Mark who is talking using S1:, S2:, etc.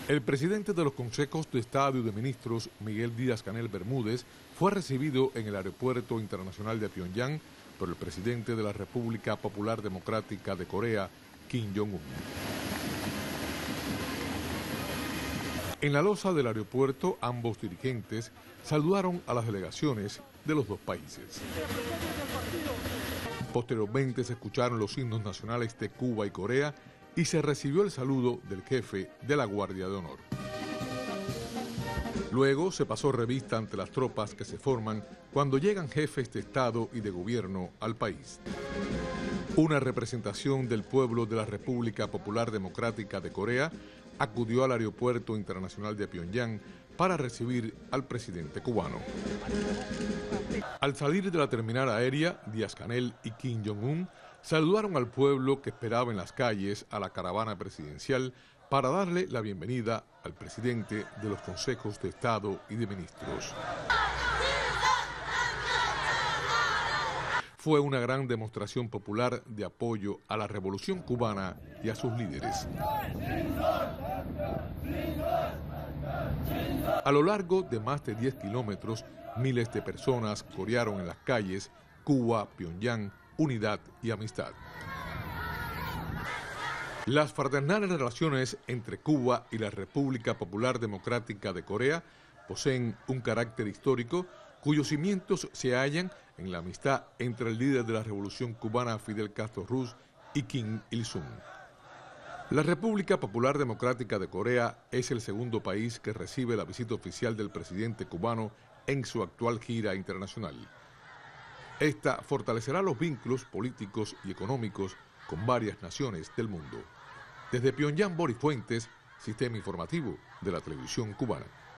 S1: El presidente de los Consejos de Estado y de Ministros, Miguel Díaz-Canel Bermúdez, fue recibido en el Aeropuerto Internacional de Pyongyang por el presidente de la República Popular Democrática de Corea, Kim Jong-un. En la loza del aeropuerto, ambos dirigentes saludaron a las delegaciones de los dos países. Posteriormente se escucharon los himnos nacionales de Cuba y Corea y se recibió el saludo del jefe de la Guardia de Honor. Luego se pasó revista ante las tropas que se forman cuando llegan jefes de Estado y de Gobierno al país. Una representación del pueblo de la República Popular Democrática de Corea acudió al Aeropuerto Internacional de Pyongyang para recibir al presidente cubano. Al salir de la terminal aérea, Díaz-Canel y Kim Jong-un saludaron al pueblo que esperaba en las calles a la caravana presidencial para darle la bienvenida al presidente de los Consejos de Estado y de Ministros. Fue una gran demostración popular de apoyo a la revolución cubana y a sus líderes. A lo largo de más de 10 kilómetros, miles de personas corearon en las calles Cuba, Pyongyang, unidad y amistad. Las fraternales relaciones entre Cuba y la República Popular Democrática de Corea poseen un carácter histórico cuyos cimientos se hallan en la amistad entre el líder de la Revolución Cubana Fidel Castro Ruz y Kim Il-sung. La República Popular Democrática de Corea es el segundo país que recibe la visita oficial del presidente cubano en su actual gira internacional. Esta fortalecerá los vínculos políticos y económicos con varias naciones del mundo. Desde Pyongyang, Boris Fuentes, Sistema Informativo de la Televisión Cubana.